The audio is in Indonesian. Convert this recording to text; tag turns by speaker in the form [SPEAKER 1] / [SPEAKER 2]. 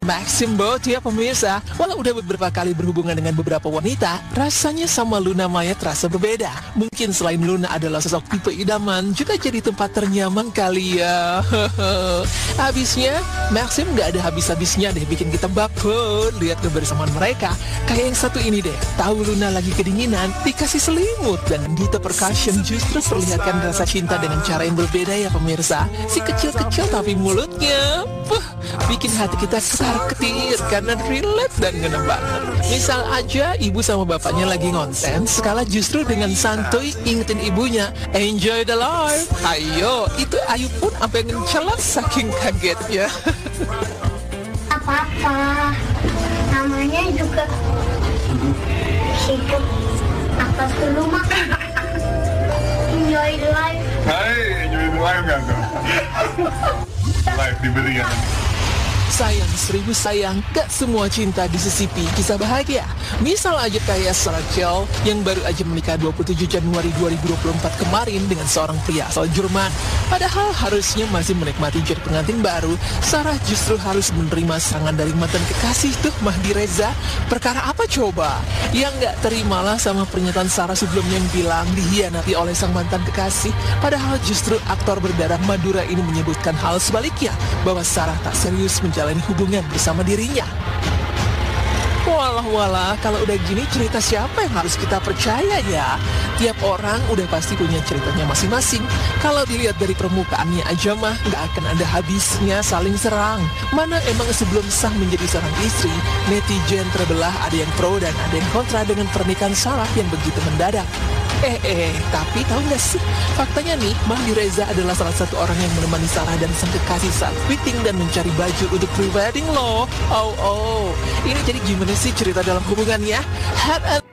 [SPEAKER 1] Maxim Bot ya pemirsa. Walau udah beberapa kali berhubungan dengan beberapa wanita, rasanya sama Luna Maya terasa berbeda. Mungkin selain Luna adalah sosok tipe idaman, juga jadi tempat ternyaman kali ya. Habisnya, Maxim gak ada habis-habisnya deh bikin kita baper lihat kebersamaan mereka. Kayak yang satu ini deh, tahu Luna lagi kedinginan, dikasih selimut, dan Dita Percussion justru perlihatkan rasa cinta dengan cara yang berbeda ya pemirsa. Si kecil-kecil tapi mulutnya bikin hati kita ketar-ketir karena relate dan ngena banget. Misal aja ibu sama bapaknya lagi ngonten, skala justru dengan santuy ingetin ibunya, enjoy the life. Ayo, itu Ayu pun sampai ngecelak saking kagetnya.
[SPEAKER 2] Apa-apa, namanya juga hidup. Apa dulu mah? Enjoy the life.
[SPEAKER 3] Hai, enjoy the life gak tuh? Life diberikan.
[SPEAKER 1] Sayang, seribu sayang, gak semua cinta disisipi kisah bahagia. Misal aja kayak Rachel yang baru aja menikah 27 Januari 2024 kemarin dengan seorang pria asal Jerman. Padahal harusnya masih menikmati jadi pengantin baru, Sarah justru harus menerima serangan dari mantan kekasih tuh Mahdi Reza. Perkara apa coba? Yang gak terimalah sama pernyataan Sarah sebelumnya yang bilang dihianati oleh sang mantan kekasih. Padahal justru aktor berdarah Madura ini menyebutkan hal sebaliknya, bahwa Sarah tak serius menjalani hubungan bersama dirinya. Walah, kalau udah gini cerita siapa yang harus kita percaya ya? Tiap orang udah pasti punya ceritanya masing-masing. Kalau dilihat dari permukaannya aja mah nggak akan ada habisnya saling serang. Mana emang sebelum sah menjadi seorang istri, netizen terbelah, ada yang pro dan ada yang kontra dengan pernikahan Sarah yang begitu mendadak. Tapi tahu nggak sih, faktanya nih, Mahdi Reza adalah salah satu orang yang menemani Sarah dan sang kekasih saat fitting dan mencari baju untuk pre-wedding loh. Ini jadi gimana sih cerita dalam hubungannya?